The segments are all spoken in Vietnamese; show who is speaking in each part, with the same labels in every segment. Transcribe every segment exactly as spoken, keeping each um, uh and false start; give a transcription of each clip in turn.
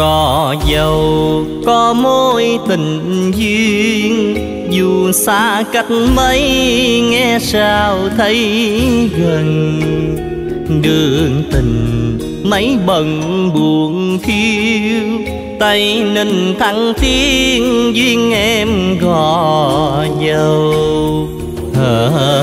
Speaker 1: Gò Dầu có mối tình duyên, dù xa cách mấy nghe sao thấy gần. Đường tình mấy bận buồn thiêu, Tây Ninh Thăng Thiên duyên em Gò Dầu. Hờ hờ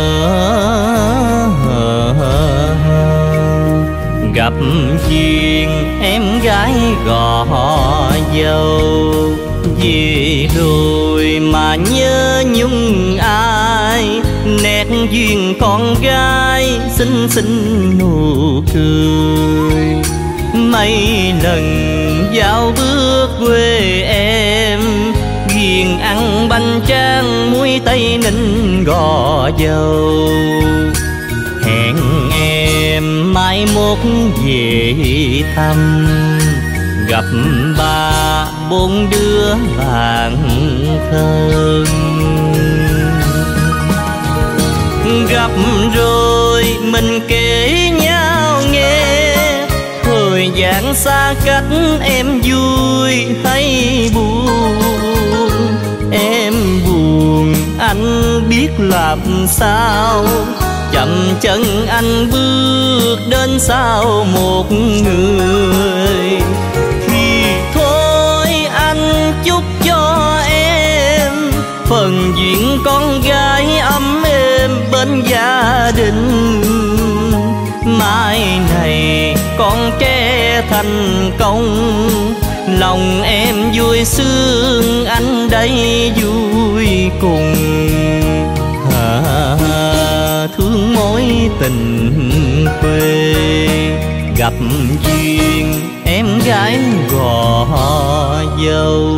Speaker 1: hờ hờ gặp duyên em gái Gò Dầu, về rồi mà nhớ nhung ai, nét duyên con gái xinh xinh nụ cười. Mấy lần dạo bước quê em, ghiền ăn bánh tráng muối Tây Ninh Gò Dầu. Hẹn em mai mốt về thăm, gặp ba bốn đứa bạn thân. Gặp rồi mình kể nhau nghe, thời gian xa cách em vui hay buồn. Em buồn anh biết làm sao, chậm chân anh bước đến sau một người. Thì thôi anh chúc cho em phần duyên con gái ấm êm bên gia đình. Mai này con trẻ thành công, lòng em vui sướng anh đây vui cùng. À, thương mối tình quê, gặp duyên em gái Gò Dầu.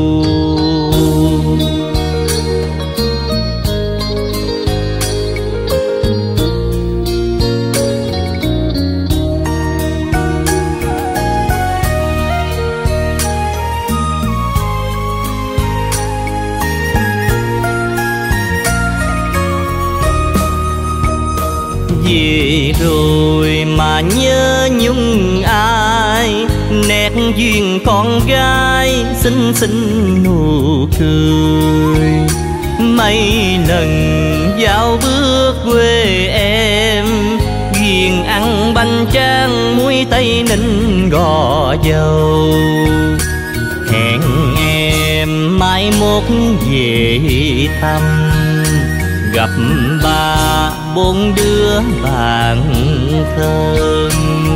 Speaker 1: Về rồi mà nhớ nhung ai, nét duyên con gái xinh xinh nụ cười. Mấy lần dạo bước quê em, ghiền ăn bánh tráng muối Tây Ninh Gò Dầu. Hẹn em mai mốt về thăm, gặp ba bốn đứa bạn thân.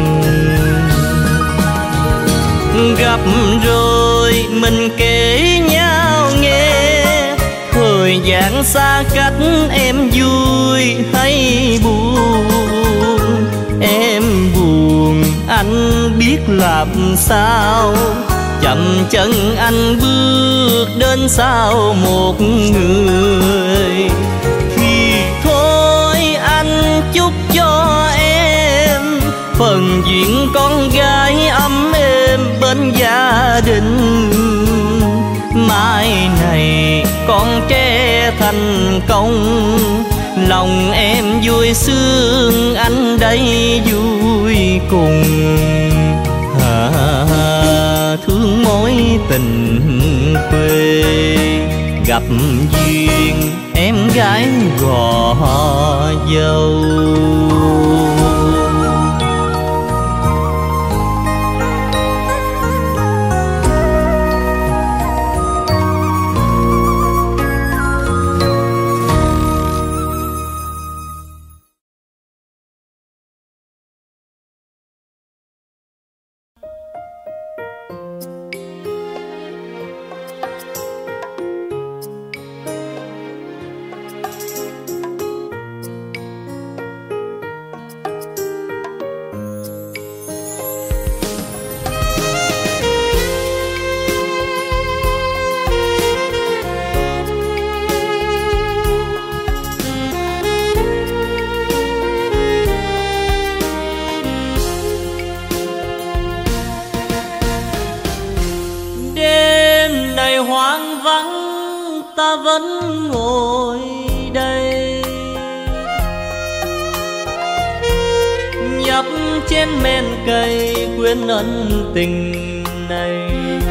Speaker 1: Gặp rồi mình kể nhau nghe, thời gian xa cách em vui hay buồn. Em buồn anh biết làm sao, chậm chân anh bước đến sau một người. Thì thôi anh chúc cho em phần duyên con gái ấm êm bên gia đình. Mai này con trẻ thành công, lòng em vui sướng anh đây vui cùng. À, thương mối tình quê, gặp duyên em gái Gò Dầu.
Speaker 2: ta vẫn ngồi đây, nhấp chén men cay quên ân tình này.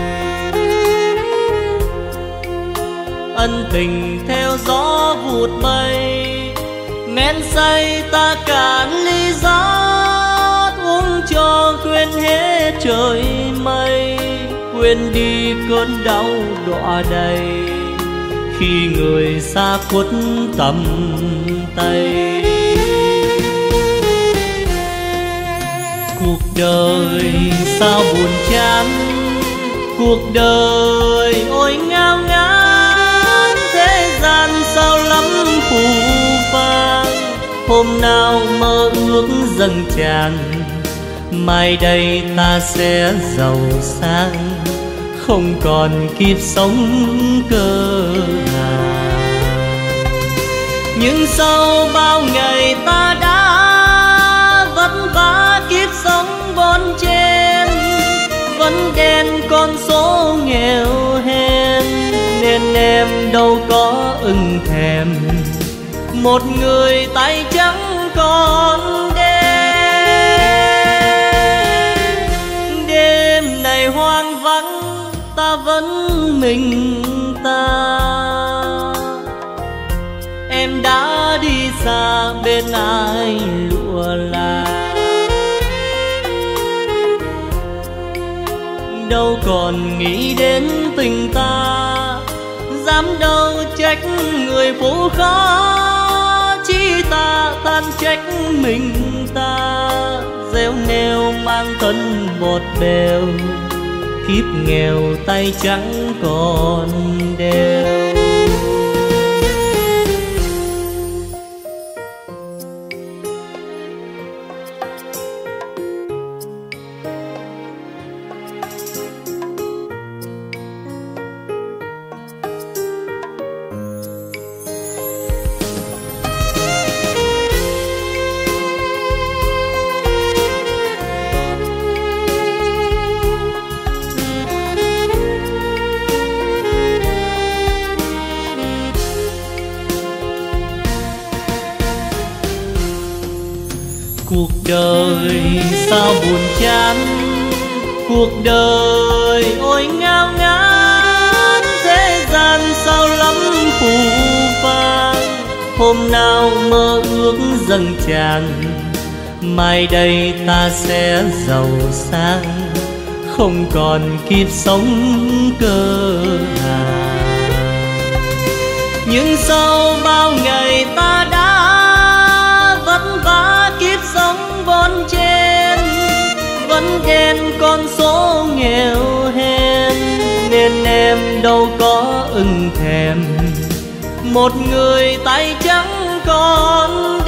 Speaker 2: Ân tình theo gió vụt bay, men say ta cạn ly rót, uống cho quên hết trời mây, quên đi cơn đau đọa đầy khi người xa khuất tầm tay. Cuộc đời sao buồn chán, cuộc đời ôi ngao ngán, thế gian sao lắm phù phàng. Hôm nào mơ ước dâng tràn, mai đây ta sẽ giàu sang, không còn kiếp sống cơ hàn. Nhưng sau bao ngày ta đã vất vả kiếp sống bon chen, vẫn đen con số nghèo hèn, nên em đâu có ưng thèm một người tay trắng còn đêm. Đêm này hoang vắng ta vẫn mình ta, em đã đi xa bên ai lụa là. Đâu còn nghĩ đến tình ta, dám đâu trách người phụ khó, chỉ ta than trách mình ta. Gieo neo mang thân bọt bèo, kiếp nghèo tay trắng còn đeo. Cuộc đời sao buồn chán, cuộc đời ôi ngao ngán, thế gian sao lắm phù phàng. Hôm nào mơ ước dâng tràn, mai đây ta sẽ giàu sang, không còn kiếp sống cơ hàn. Nhưng sau bao ngày ta đã vất vả kiếp sống bon chen, vẫn ghen con số nghèo hèn, nên em đâu có ưng thèm một người tay trắng còn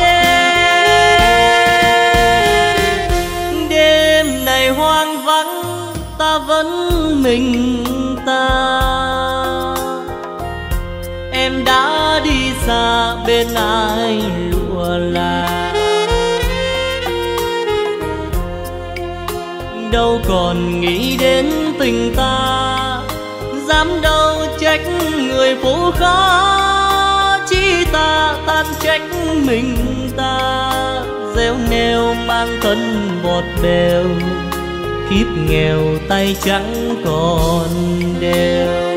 Speaker 2: đêm. Đêm này hoang vắng ta vẫn mình ta, em đã đi xa bên ai lụa là. Đâu còn nghĩ đến tình ta, dám đâu trách người phụ khó, chỉ ta than trách mình ta. Gieo neo mang thân bọt bèo, kiếp nghèo tay trắng còn đeo.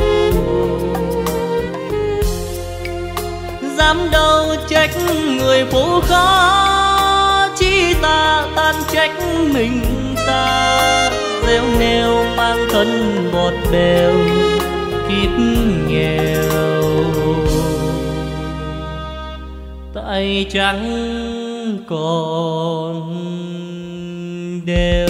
Speaker 2: Dám đâu trách người phụ khó, chỉ ta than trách mình ta. Gieo neo mang thân bọt bèo, kiếp nghèo tay trắng còn đeo.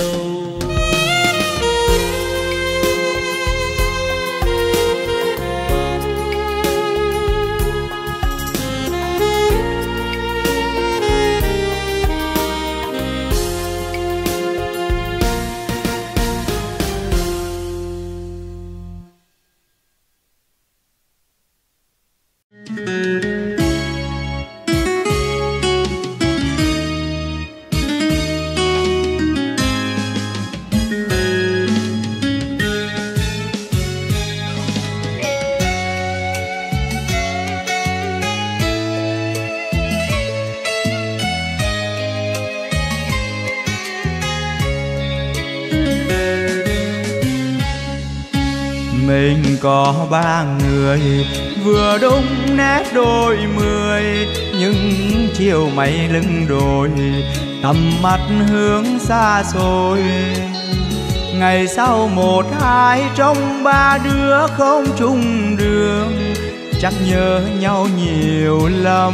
Speaker 3: Mình có ba người vừa đúng nét đôi mươi, nhưng chiều mây lưng đồi tầm mắt hướng xa xôi. Ngày sau một hai trong ba đứa không chung đường, chắc nhớ nhau nhiều lắm.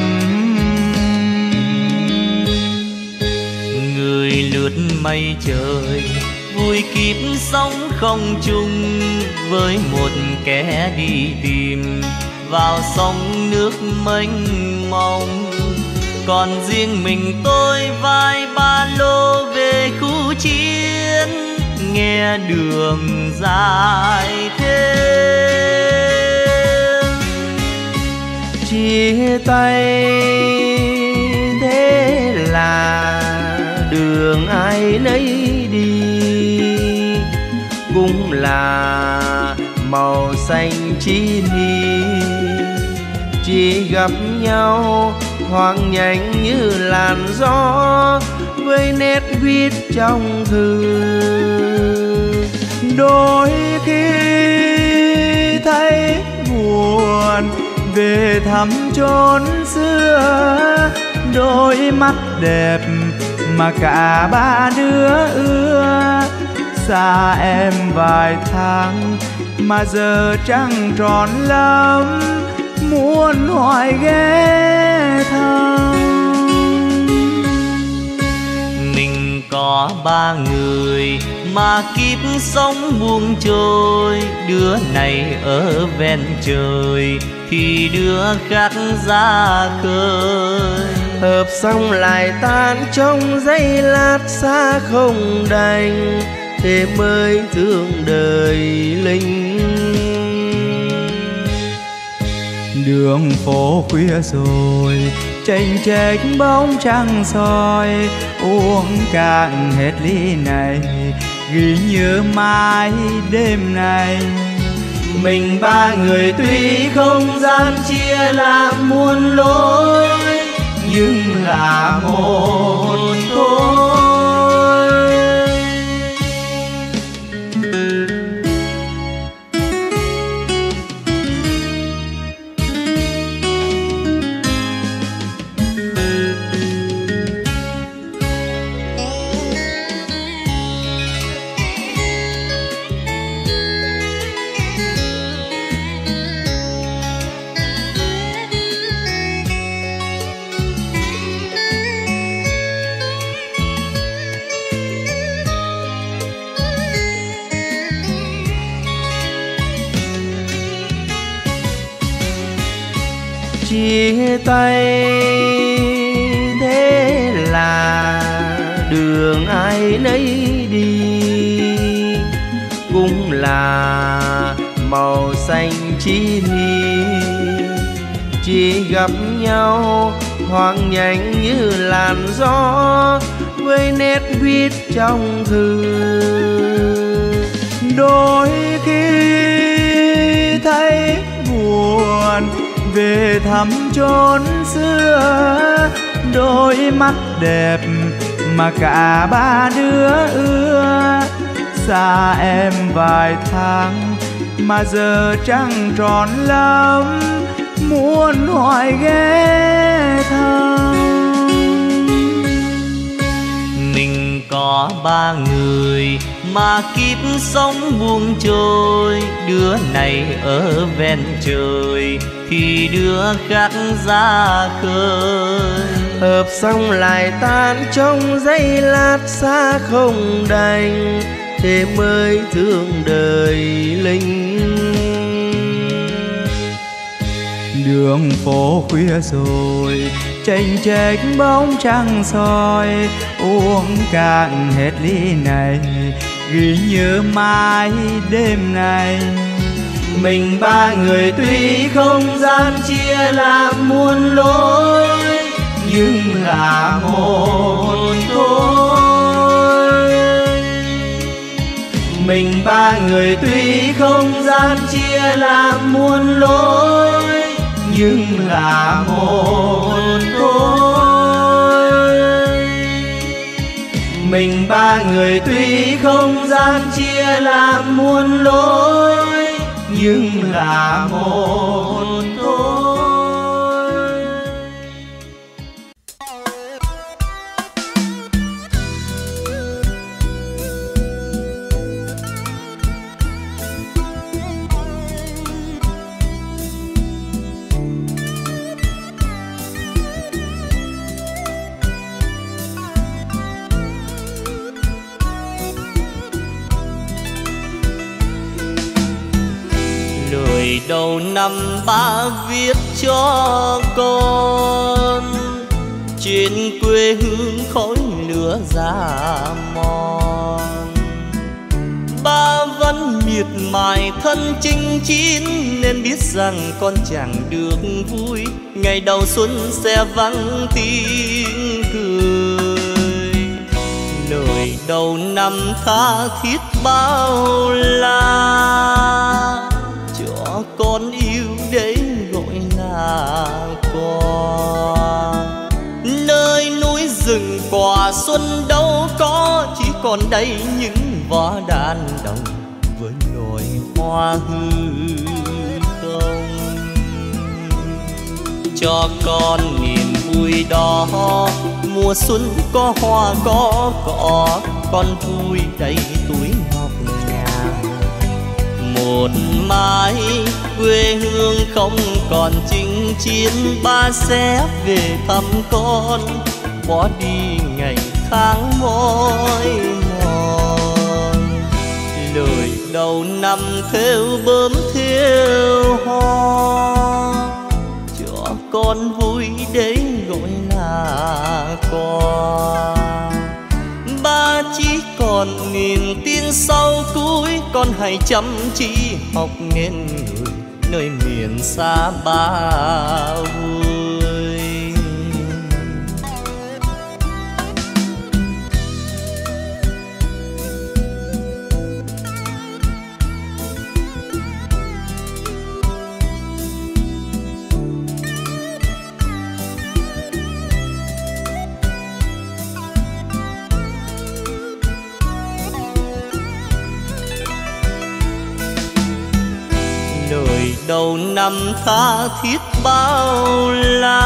Speaker 1: Người lướt mây trời vui kiếp sống không chung, với một kẻ đi tìm vào sông nước mênh mông. Còn riêng mình tôi vai ba lô về khu chiến, nghe đường dài thêm.
Speaker 4: Chia tay thế là đường ai nấy đi, cũng là màu xanh chín hi. Chỉ gặp nhau thoáng nhanh như làn gió, với nét viết trong thư.
Speaker 3: Đôi khi thấy buồn về thăm chốn xưa, đôi mắt đẹp mà cả ba đứa ưa. Xa em vài tháng mà giờ trăng tròn lắm, muốn hoài ghé thăm.
Speaker 1: Mình có ba người mà kiếp sống buông trôi, đứa này ở ven trời thì đứa khác ra khơi.
Speaker 4: Hợp xong lại tan trong giây lát, xa không đành thế mới thương đời linh.
Speaker 3: Đường phố khuya rồi chênh chệch bóng trăng soi, uống cạn hết ly này ghi nhớ mãi đêm nay.
Speaker 4: Mình ba người tuy không gian chia làm muôn lối, nhưng là một thôi. Chia tay thế là đường ai nấy đi, cũng là màu xanh chín hi. Chỉ gặp nhau thoáng nhanh như làn gió, với nét viết trong thư.
Speaker 3: Đôi khi thấy buồn về thăm chốn xưa, đôi mắt đẹp mà cả ba đứa ưa. Xa em vài tháng mà giờ trăng tròn lắm, muốn hoài ghé thăm.
Speaker 1: Mình có ba người mà kiếp sống buông trôi, đứa này ở ven trời thì đứa khác ra khơi.
Speaker 4: Hợp xong lại tan trong giây lát, xa không đành thế mới thương đời linh.
Speaker 3: Đường phố khuya rồi chênh chệch bóng trăng soi, uống cạn hết ly này ghi nhớ mãi đêm nay.
Speaker 4: Mình ba người tuy không gian chia làm muôn lối, nhưng là một thôi. Mình ba người tuy không gian chia làm muôn lối, nhưng là một thôi. Mình ba người tuy không gian chia làm muôn lối,
Speaker 3: nhưng là một thôi.
Speaker 2: Đầu năm ba viết cho con trên quê hương khói lửa già mòn. Ba vẫn miệt mài thân chinh chiến nên biết rằng con chẳng được vui. Ngày đầu xuân sẽ vắng tiếng cười. Lời đầu năm tha thiết bao la, con yêu để gọi là con. Nơi núi rừng quả xuân đâu có, chỉ còn đây những vó đàn đồng với nỗi hoa hư không. Cho con niềm vui đó, mùa xuân có hoa có cỏ, con vui đầy tuổi ngọc ngà. Một mai quê hương không còn chinh chiến, ba sẽ về thăm con, bỏ đi ngày tháng mỏi mòn. Lời đầu năm theo bướm theo hoa, cho con vui để gọi là con. Ba chỉ còn niềm tin sau cuối, con hãy chăm chỉ học nên người nơi miền xa ba vui. Lời đầu năm tha thiết bao la,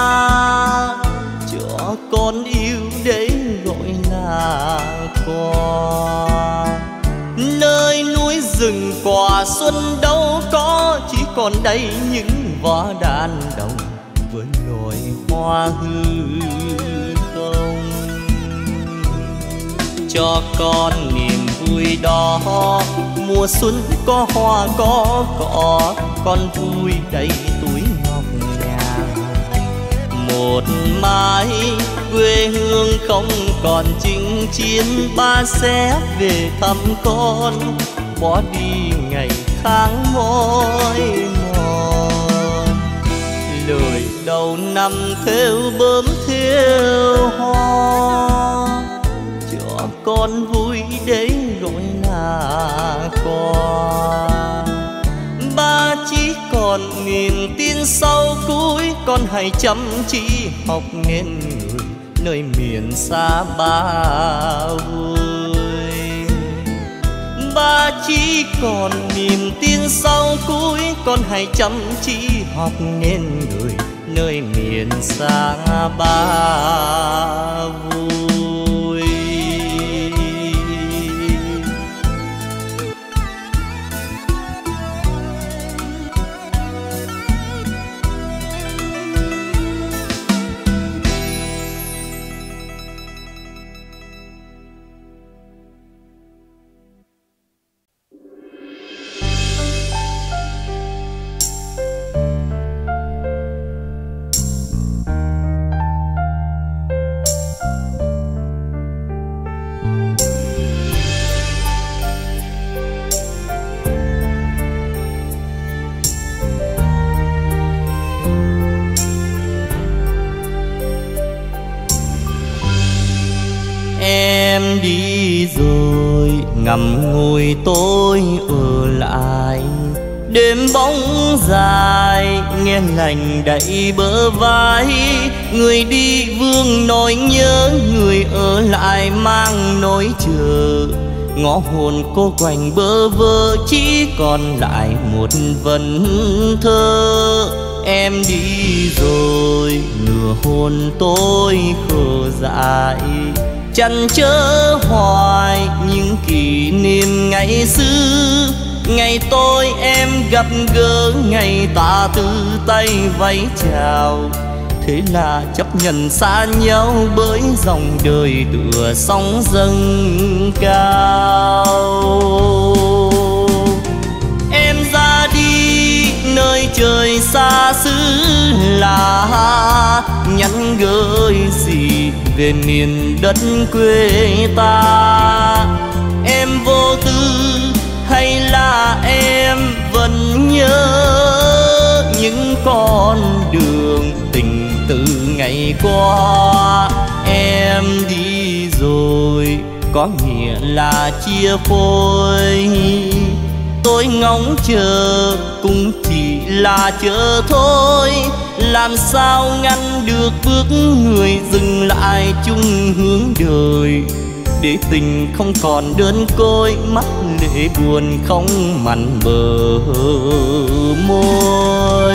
Speaker 2: cho con yêu để gọi là con. Nơi núi rừng quả xuân đâu có, chỉ còn đây những vó đàn đồng với nỗi hoa hư không. Cho con niềm vui đó, mùa xuân có hoa có cỏ, con vui đầy tuổi ngọc ngà. Một mai quê hương không còn chinh chiến, ba sẽ về thăm con, bỏ đi ngày tháng mỏi mòn. Lời đầu năm theo bướm theo hoa, cho con vui để gọi là con. Ba chỉ còn niềm tin sau cuối, con hãy chăm chỉ học nên người nơi miền xa ba vui. Ba chỉ còn niềm tin sau cuối, con hãy chăm chỉ học nên người nơi miền xa ba vui. Em đi rồi ngậm ngùi tôi ở lại, đêm bóng dài nghe lạnh đậy bờ vai. Người đi vương nỗi nhớ, người ở lại mang nỗi chờ.
Speaker 1: ngõ hồn cô quạnh bơ vơ, chỉ còn lại một vần thơ. Em đi rồi nửa hồn tôi khờ dại, chăn chớ hoài những kỷ niệm ngày xưa. Ngày tôi em gặp gỡ, ngày ta từ tay vẫy chào, thế là chấp nhận xa nhau bởi dòng đời tựa sóng dâng cao. Em ra đi nơi trời xa xứ lạ, nhắn gửi gì về miền đất quê ta. Em vô tư hay là em vẫn nhớ những con đường tình từ ngày qua. Em đi rồi có nghĩa là chia phôi, tôi ngóng chờ cũng chỉ là chờ thôi. Làm sao ngăn được bước người dừng lại chung hướng đời, để tình không còn đơn côi, mắt lệ buồn không mặn bờ môi.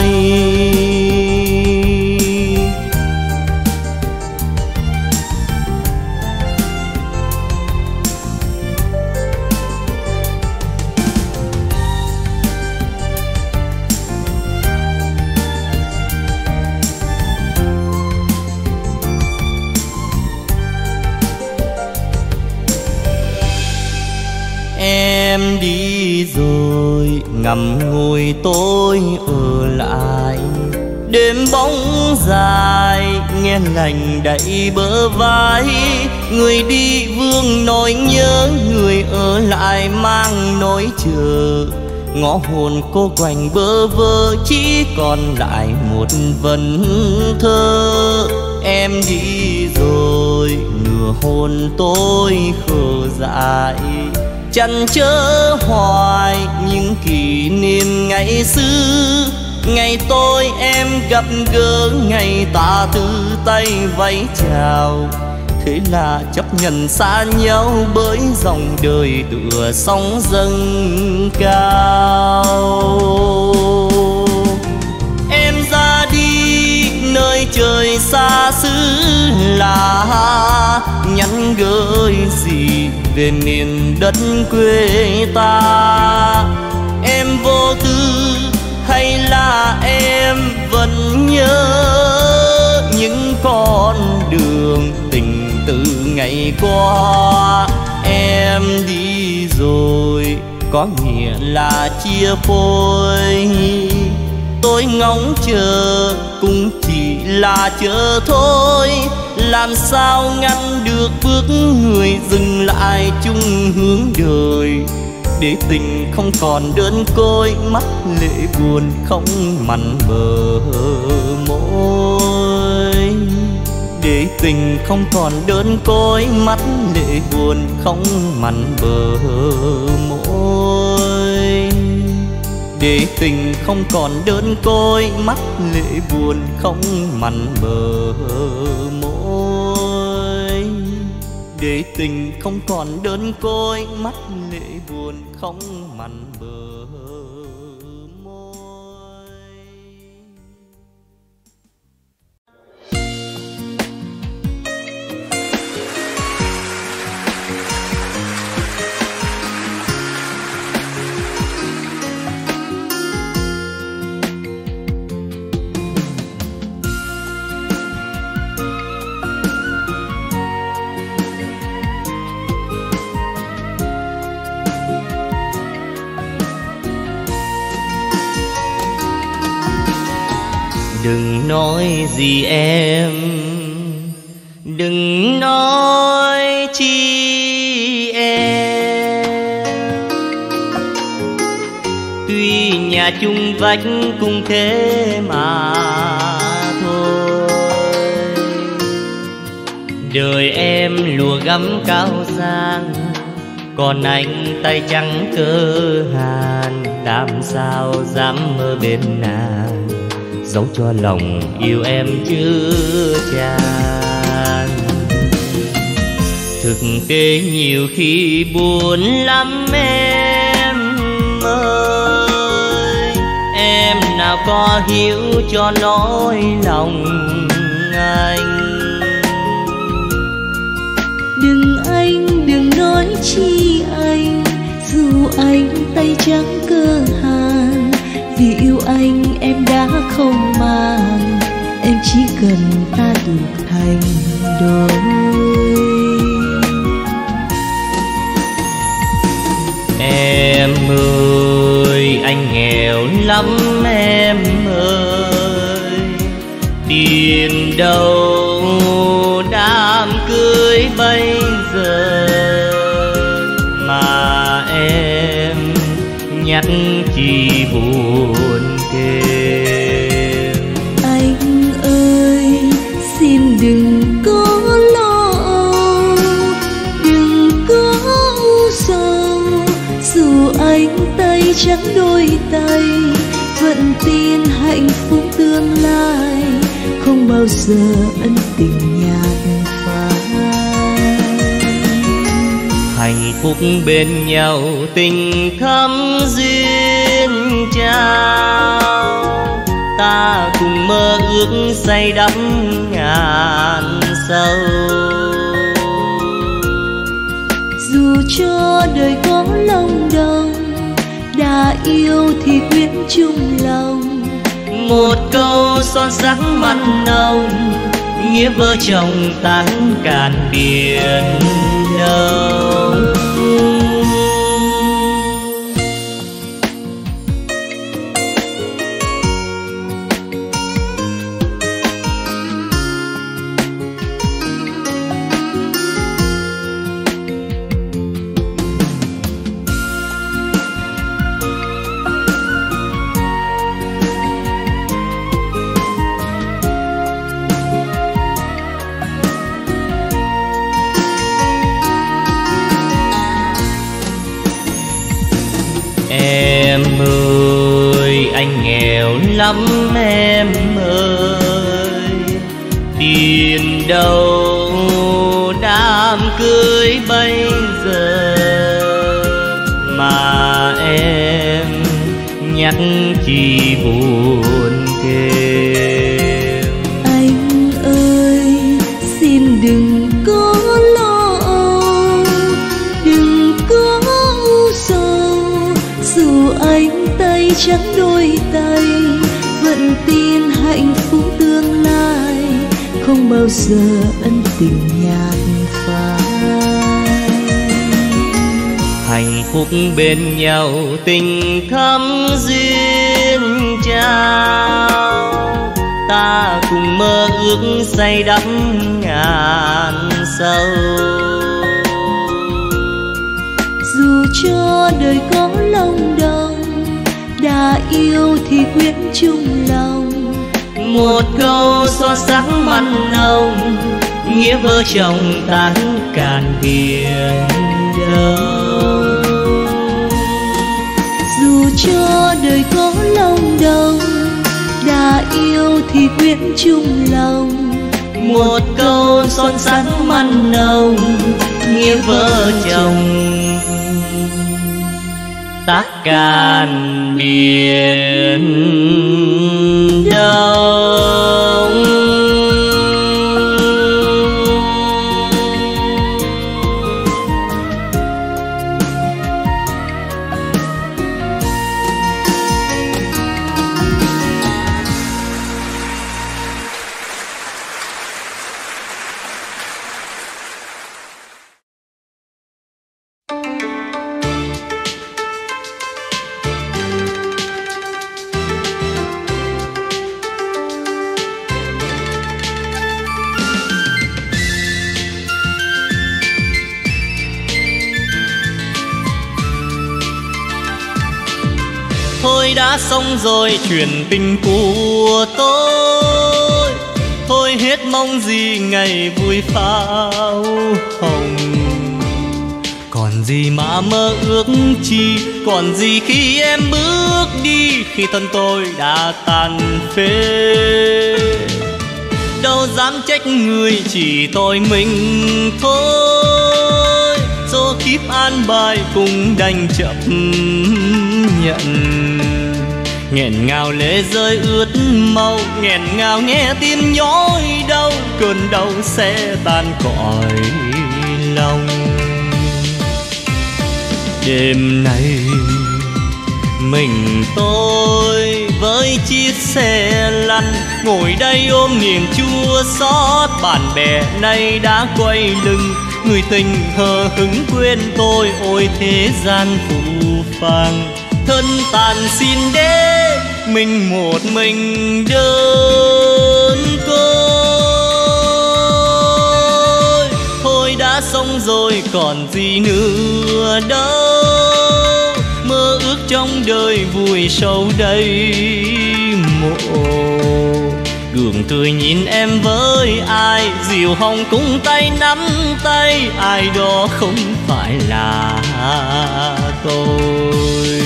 Speaker 1: Em đi rồi ngậm ngùi tôi ở lại, đêm bóng dài nghe lạnh đậy bờ vai. Người đi vương nỗi nhớ, người ở lại mang nỗi chờ. Ngõ hồn cô quạnh bơ vơ, chỉ còn lại một vần thơ. Em đi rồi nửa hồn tôi khờ dại, chăn chớ hoài những kỷ niệm ngày xưa. Ngày tôi em gặp gỡ, ngày ta từ tay vẫy chào, thế là chấp nhận xa nhau bởi dòng đời tựa sóng dâng cao. Em ra đi nơi trời xa xứ lạ, nhắn gửi gì về miền đất quê ta. Em vô tư hay là em vẫn nhớ những con đường tình từ ngày qua. Em đi rồi có nghĩa là chia phôi, tôi ngóng chờ cũng chỉ là chờ thôi. Làm sao ngăn được bước người dừng lại chung hướng đời, để tình không còn đơn côi, mắt lệ buồn không mặn bờ môi. Để tình không còn đơn côi, mắt lệ buồn không mặn bờ môi. Để tình không còn đơn côi, mắt lệ buồn không mặn bờ môi. Để tình không còn đơn côi, mắt lệ buồn không mặn bờ môi. Đừng nói gì em, đừng nói chi em. Tuy nhà chung vách cũng thế mà thôi. Đời em lùa gấm cao sang, còn anh tay trắng cơ hàn. Làm sao dám mơ bên nàng, dẫu cho lòng yêu em chưa tràn.
Speaker 2: Thực tế nhiều khi buồn lắm em ơi, em nào có hiểu cho nỗi lòng anh.
Speaker 5: Đừng anh, đừng nói chi anh, dù anh tay trắng cơ hàn. Vì yêu anh em đã không màng, em chỉ cần ta được thành đôi.
Speaker 2: Em ơi, anh nghèo lắm em ơi, tiền đâu đám cưới bây giờ mà em nhắc chi buồn thêm.
Speaker 5: Anh ơi, xin đừng có lo âu, đừng có u sầu, dù anh tay trắng đôi tay, vẫn tin hạnh phúc tương lai không bao giờ ân tình nhạt phai.
Speaker 2: Hạnh phúc bên nhau tình thắm duyên trao, ta cùng mơ ước say đắm ngàn sâu.
Speaker 5: Dù cho đời có lòng đồng, đã yêu thì quyết chung lòng.
Speaker 2: Một câu son sắc mặn nồng, nghĩa vợ chồng tan cạn biển đông. Em ơi, anh nghèo lắm em ơi, tiền đâu đám cưới bây giờ mà em nhắc chi buồn thêm.
Speaker 5: Anh ơi, xin đừng có lo âu, đừng có u sầu, dù anh tay trắng đôi tay, vẫn tin hạnh phúc tương lai không bao giờ ân tình nhạt phai.
Speaker 2: Hạnh phúc bên nhau tình thắm duyên trao, ta cùng mơ ước say đắm ngàn sâu.
Speaker 5: Dù cho đời có lòng đồng, đã yêu thì quyết chung lòng.
Speaker 2: Một câu son sắc mặn nồng, nghĩa vợ chồng tan cạn biển đông.
Speaker 5: Dù cho đời có lòng đồng, đã yêu thì quyết chung lòng.
Speaker 2: Một câu son sắc mặn nồng, nghĩa vợ chồng tác cạn biển đông. Thôi đã xong rồi chuyện tình của tôi, thôi hết mong gì ngày vui pháo hồng. Còn gì mà mơ ước chi, còn gì khi em bước đi, khi thân tôi đã tàn phế. Đâu dám trách người, chỉ tôi mình thôi. kiếp an bài cũng đành chấp nhận. Nghẹn ngào lệ rơi ướt màu, nghẹn ngào nghe tim nhói đau, cơn đau sẽ tan cõi lòng. Đêm nay mình tôi với chiếc xe lăn, ngồi đây ôm niềm chua xót. Bạn bè nay đã quay lưng, người tình hờ hững quên tôi. Ôi thế gian phũ phàng, thân tàn xin đế, mình một mình đơn côi. Thôi đã xong rồi còn gì nữa đâu, mơ ước trong đời vui sâu đây mộ. Gượng cười nhìn em với ai, diều hồng cũng tay nắm tay, ai đó không phải là tôi.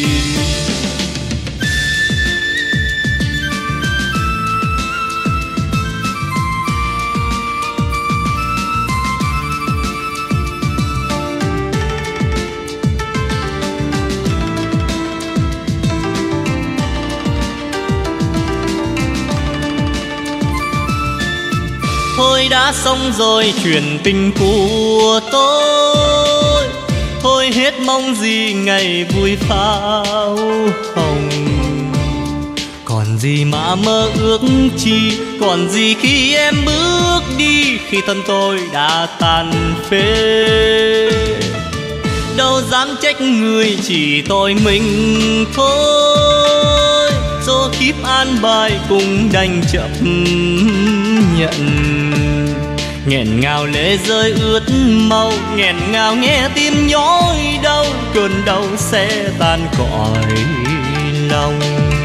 Speaker 2: Thôi đã xong rồi chuyện tình của tôi, thôi hết mong gì ngày vui pháo hồng. Còn gì mà mơ ước chi, còn gì khi em bước đi, khi thân tôi đã tàn phế. Đâu dám trách người, chỉ tôi mình thôi. Số kiếp an bài cũng đành chấp nhận. Nghẹn ngào lệ rơi ướt màu, nghẹn ngào nghe tim nhói đau, cơn đau sẽ tan cõi lòng.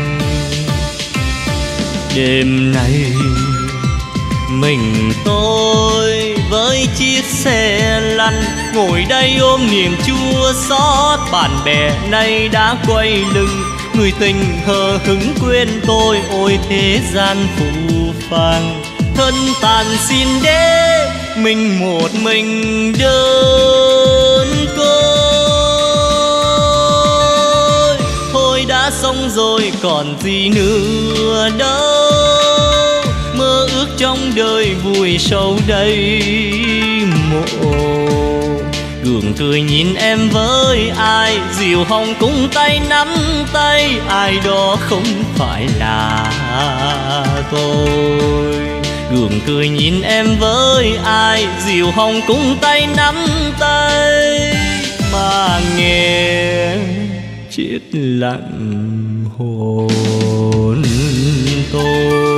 Speaker 2: Đêm nay mình tôi với chiếc xe lăn, ngồi đây ôm niềm chua xót. Bạn bè nay đã quay lưng, người tình hờ hững quên tôi. Ôi thế gian phũ phàng, thân tàn xin đế, mình một mình đơn côi. Thôi đã xong rồi còn gì nữa đâu, mơ ước trong đời vui sâu đây mộ. Gượng cười nhìn em với ai, diều hồng cũng tay nắm tay, ai đó không phải là tôi. Gượng cười nhìn em với ai, diều hồng cũng tay nắm tay, mà nghe chết lặng hồn tôi.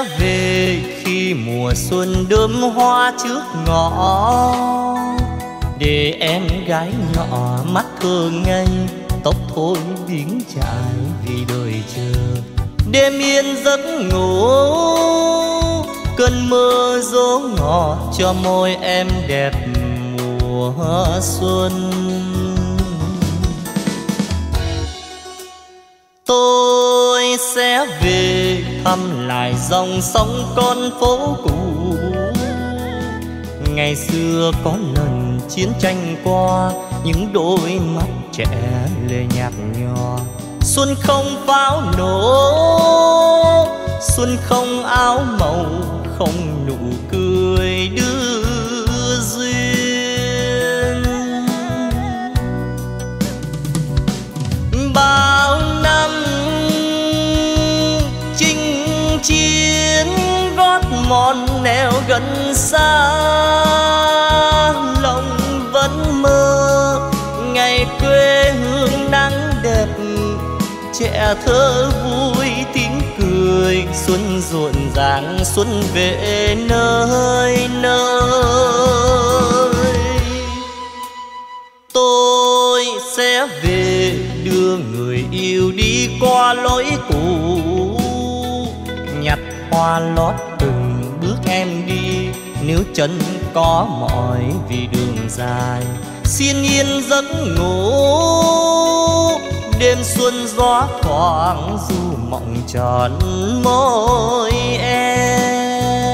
Speaker 1: sẽ về khi mùa xuân đơm hoa trước ngõ, để em gái nhỏ mắt thơ ngây, tóc thôi biến trải vì đời chờ. Đêm yên giấc ngủ, cơn mơ dỗ ngọt cho môi em đẹp mùa xuân. Tôi sẽ về thăm lại dòng sông con phố cũ, ngày xưa có lần chiến tranh qua, những đôi mắt trẻ lệ nhạt nhòa. Xuân không pháo nổ, xuân không áo màu, không nụ cười đưa duyên. Bao năm chinh chiến gót mòn nẻo gần xa, lòng vẫn mơ ngày quê hương nắng đẹp, trẻ thơ vui tiếng cười. Xuân rộn ràng xuân về nơi nơi. Tôi sẽ về đưa người yêu đi qua lối cũ, nhặt hoa lót từng bước em đi, nếu chân có mỏi vì đường dài. Xin yên giấc ngủ, đêm xuân gió thoảng du mộng tròn môi em.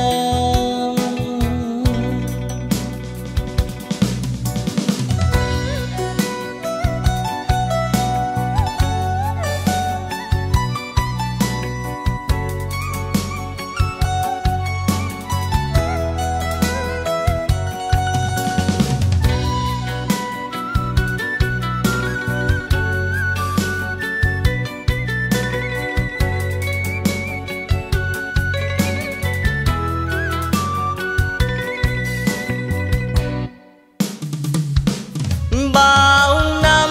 Speaker 1: Bao năm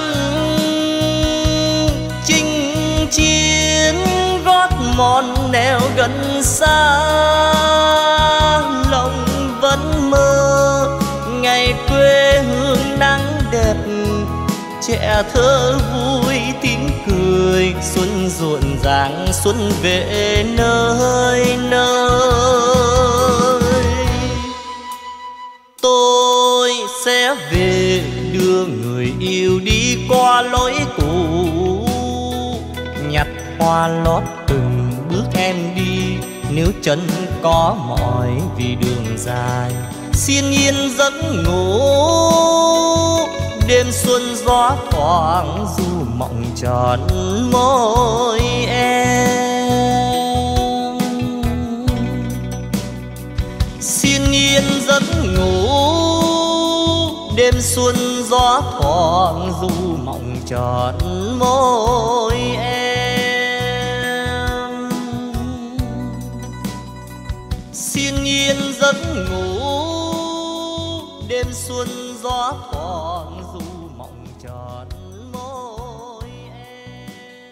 Speaker 1: chinh chiến gót mòn nẻo gần xa, lòng vẫn mơ ngày quê hương nắng đẹp, trẻ thơ vui tiếng cười. Xuân rộn ràng xuân về nơi nơi. Tôi sẽ về đưa người yêu đi qua lối cũ, nhặt hoa lót từng bước em đi, nếu chân có mỏi vì đường dài. Xin yên giấc ngủ, đêm xuân gió thoảng du mộng tròn môi em. Xin yên giấc ngủ, đêm xuân gió thoảng du mộng tròn môi em. Xin yên giấc ngủ, đêm xuân gió thoảng du mộng tròn môi em.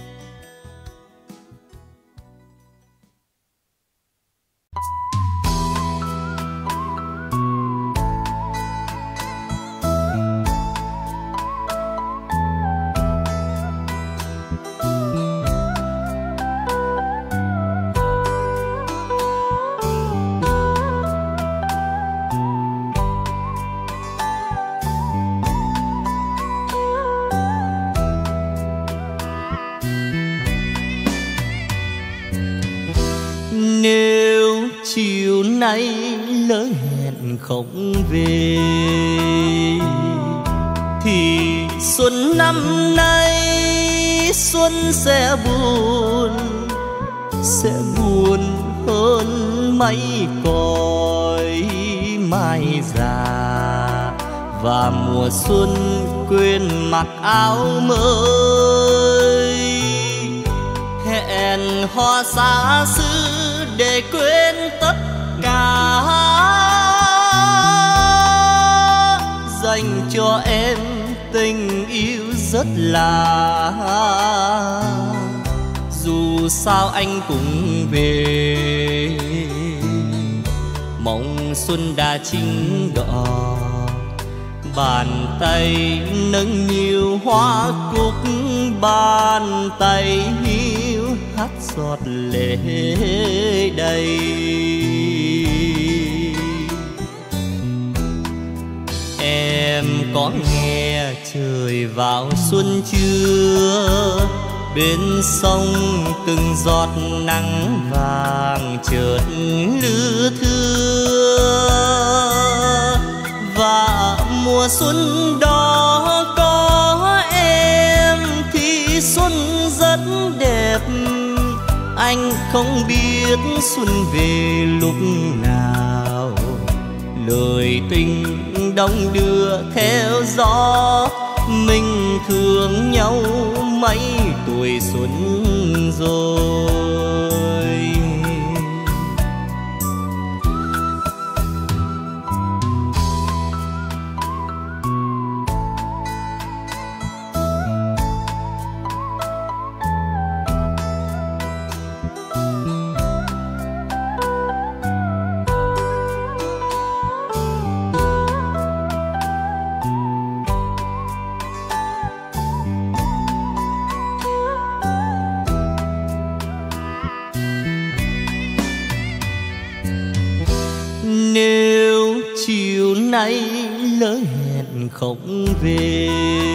Speaker 1: Nếu chiều nay lỡ hẹn không về, thì xuân năm nay xuân sẽ buồn, sẽ buồn hơn mấy cõi mai già. Và mùa xuân quên mặc áo mới, hẹn hò xa xứ để quên tất cả, dành cho em tình yêu rất lạ.
Speaker 2: dù sao anh cũng về. Mộng xuân đã chín đỏ, bàn tay nâng niu hoa cúc, bàn tay hiu hắt giọt lệ đầy. Em có nghe trời vào xuân chưa? Bên sông từng giọt nắng vàng chợt lư thưa. Và mùa xuân đó có em thì xuân rất đẹp. Anh không biết xuân về lúc nào, lời tình đong đưa theo gió. Mình thương nhau mấy tuổi xuân rồi. Nếu chiều nay lỡ hẹn không về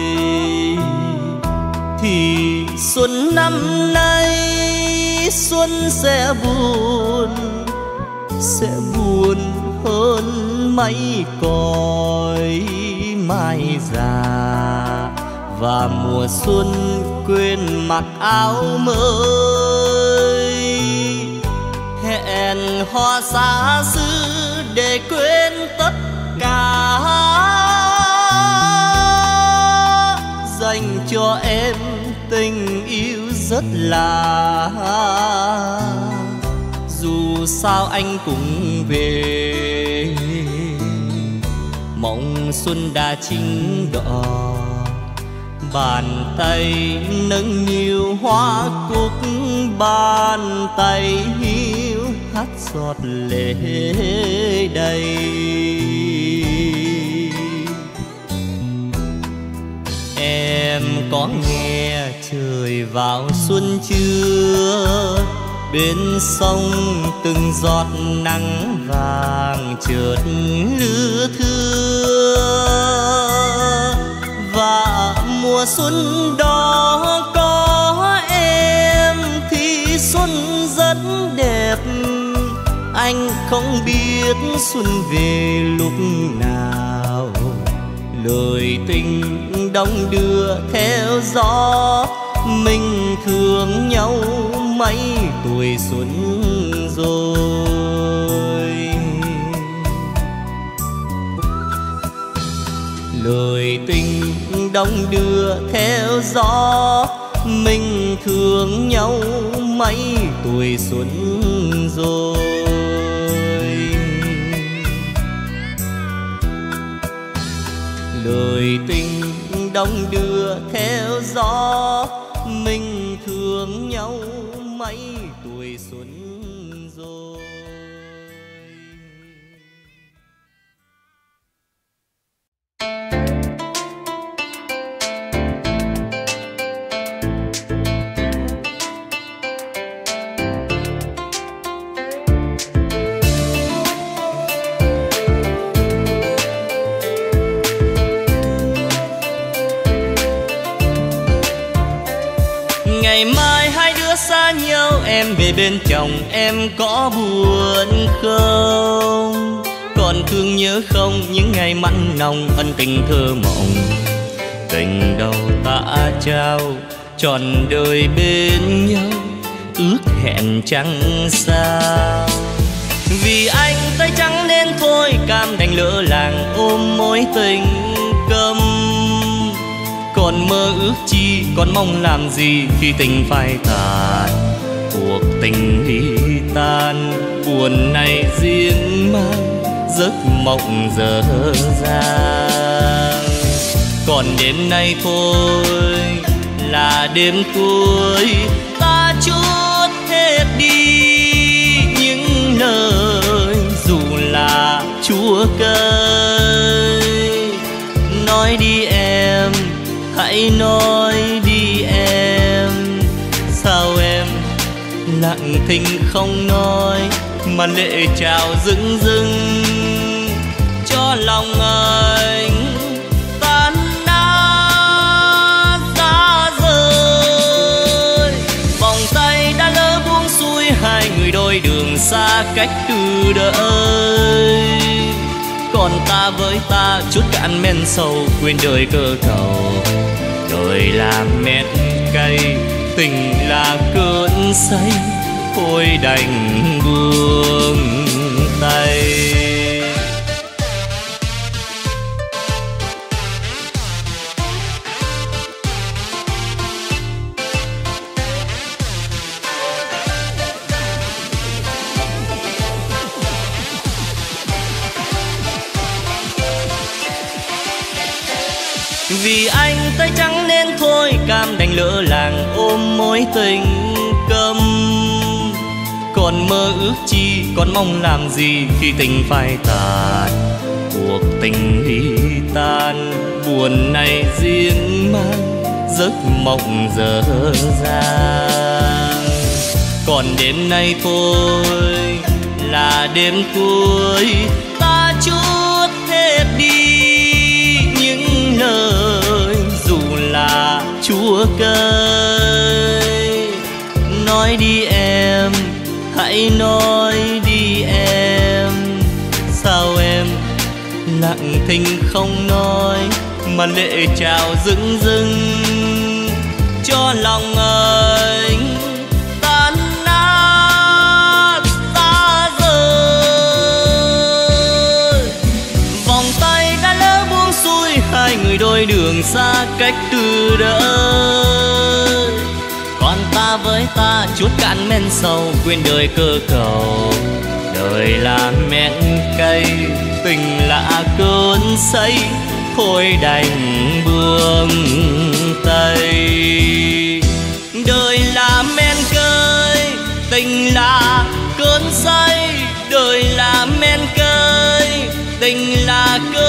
Speaker 2: thì xuân năm nay xuân sẽ buồn, sẽ buồn hơn mấy cõi mai già. Và mùa xuân quên mặc áo mới, hẹn hò xa xứ để quên tất cả, dành cho em tình yêu rất lạ. Dù sao anh cũng về, mộng xuân đã chín đỏ, bàn tay nâng niu hoa cúc, bàn tay hiu hắt giọt lệ đầy. Em có nghe trời vào xuân chưa? Bên sông từng giọt nắng vàng chợt lư thưa. Và mùa xuân đó có em thì xuân rất đẹp. Anh không biết xuân về lúc nào, lời tình đong đưa theo gió. Mình thương nhau mấy tuổi xuân rồi. Lời tình đong đưa theo gió, mình thương nhau mấy tuổi xuân rồi. Lời tình đong đưa theo gió, mình thương nhau mấy tuổi xuân rồi. Ngày mai hai đứa xa nhau, em về bên chồng em có buồn không? Còn thương nhớ không những ngày mặn nồng ân tình thơ mộng. Tình đầu ta trao trọn đời bên nhau, ước hẹn chẳng sao. Vì anh tay trắng nên thôi cam đành lỡ làng ôm mối tình câm. Còn mơ ước chi, còn mong làm gì khi tình phai tàn. Cuộc tình ly tan, buồn này riêng mang giấc mộng dở dang. Còn đêm nay thôi là đêm cuối, ta
Speaker 1: chút hết đi những lời dù là chúa cây. Nói đi em, hãy nói đi em, sao em lặng thinh không nói mà lệ trào rưng rưng cho lòng anh tan nát ra rơi. Vòng tay đã lỡ buông xuôi, hai người đôi đường xa cách từ đợi. Còn ta với ta chút cạn men sầu, quên đời cơ cầu. Đời là mét cay, tình là cơn say, thôi đành buông tay. Vì anh tay trắng nên thôi cam đành lỡ làng ôm mối tình câm. Còn mơ ước chi, còn mong làm gì khi tình phai tàn. Cuộc tình ly tan, buồn này riêng mang giấc mộng dở dang. Còn đêm nay thôi là đêm cuối, ta chút hết đi những lời dù là chúa cây. Nói đi em, hãy nói đi em, sao em lặng thinh không nói mà lệ trào rưng rưng cho lòng anh tan nát ra rơi. Vòng tay đã lỡ buông xuôi, hai người đôi đường xa cách từ đời. Còn ta với ta chút cạn men sầu, quên đời cơ cầu. Đời là men cay, tình là cơn say, thôi đành buông tay. Đời là men cay, tình là cơn say. Đời là men cay, tình là cơn